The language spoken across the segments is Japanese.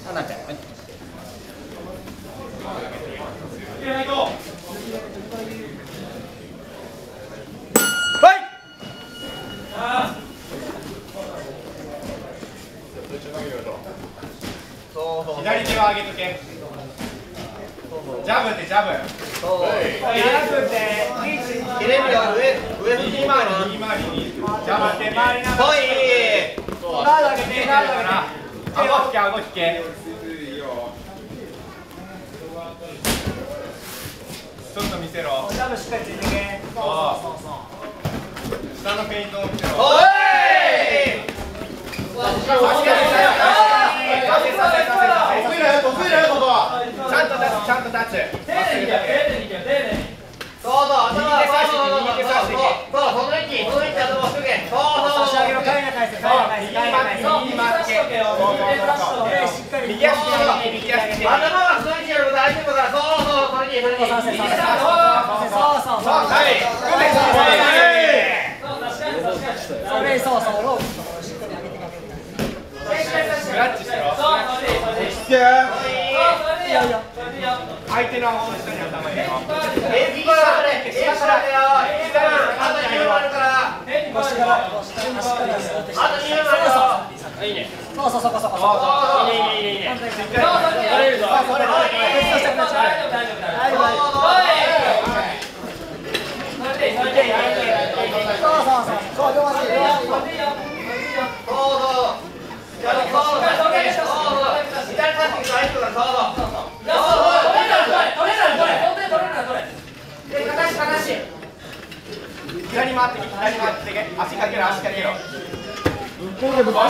左手は上げとけ。ジャブってジャブ。 切れるよ、上右回りにジャブって。 来い。 ガード上げて、ガード上げて。顎引け、顎引け。ちょっと見せろ。 ジャブしっかりついてけ。そう。 下のフェイントを見せろ。 おい。 ちゃんとタッチ。 そうそう、頭右手差して右手差して。 そう、その位置頭をしとけ。そう差し上げろ、返せ。 右回って。右足右足。 頭はその位置やると大丈夫だから、そう、その位置。 スラッチしろ。相手の顎の下に頭入れろ。 いいね。そう。いいね。 左回ってけ、足かけろ。左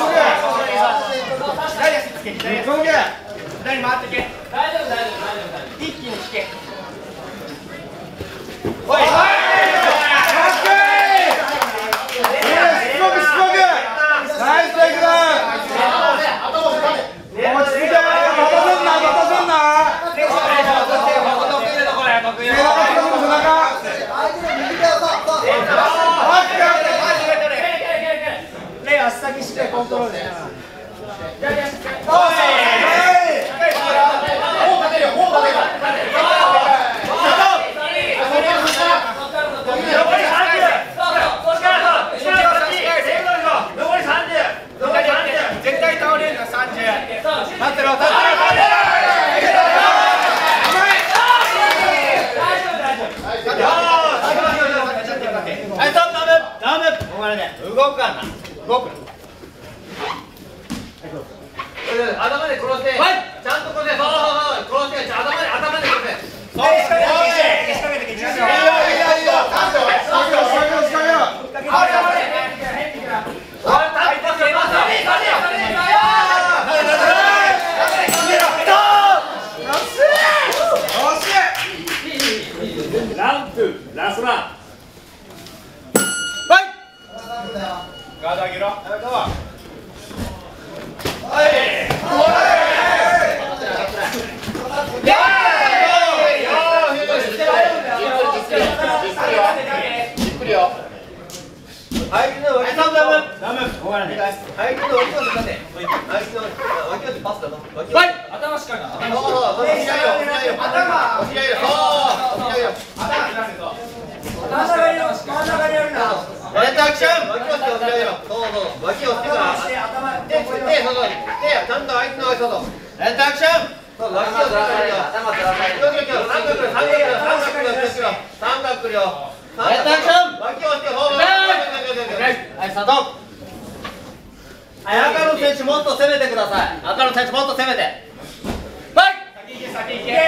足つけ、左回ってけ。一気に引け。おい。 足先しっかりコントロールで。 絶対倒れるの30。立ってろ。動くかな。動く。 頭で殺して、ちゃんと殺して、そう、殺して、頭で殺して。 そう。 ラストラン。 ガード上げろ。頭しかな。 レッドアクション。脇をして押し上げろ。そう、脇をしてから。ちゃんと相手の足を。レッドアクション。脇をしてから。頭ずらされる。三角くるよ。レッドアクション。脇をして、はい、スタート。赤の選手もっと攻めてください。赤の選手もっと攻めて。はい。 先行け。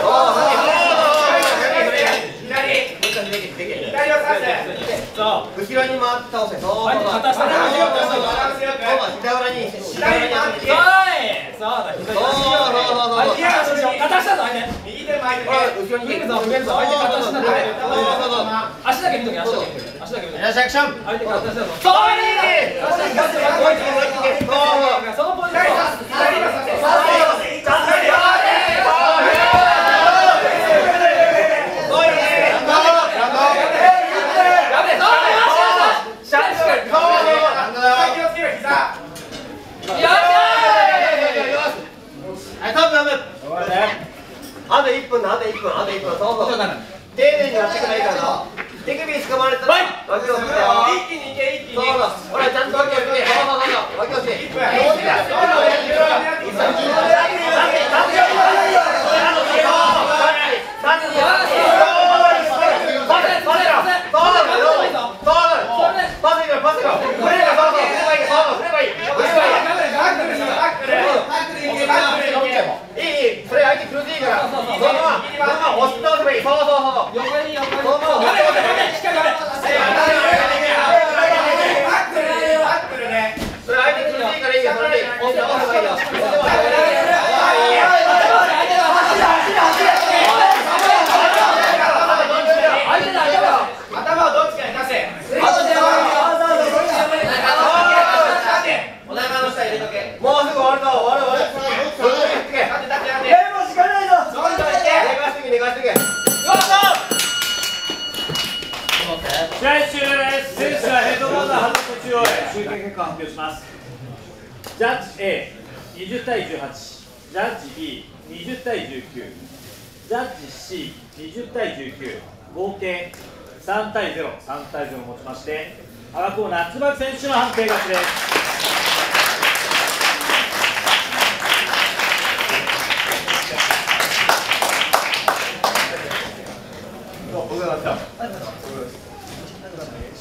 後ろ後ろに回って倒せ。そうそうそう。 片下で膝裏に。 左に回ってけ。 そうだ、左そう片下ぞ、相手。 右手前で。 後ろに。 見るぞ、相手片下だ。足だけ見とけ、足だけ見とけ。足だけ見とけ。 よし、アクション。 相手片下だぞ。 そう。 そのポイント。 あと1分だ、あと1分、あと1分、そうそう。丁寧にやってくれないからな。手首つかまれたら、脇をつけてよ。 一気にいけ、一気に。 そうそう。ほら、ちゃんと脇をつけて。そうそうそう。脇をつけて。 試合終了です。選手はヘッドバンダー外す途中を集計結果を発表します。ジャッジ A20 対18、ジャッジ B20 対19、ジャッジ C20 対19、合計3対0、3対0をもちまして、赤コーナー椿選手の判定勝ちです。 お疲れ様でした。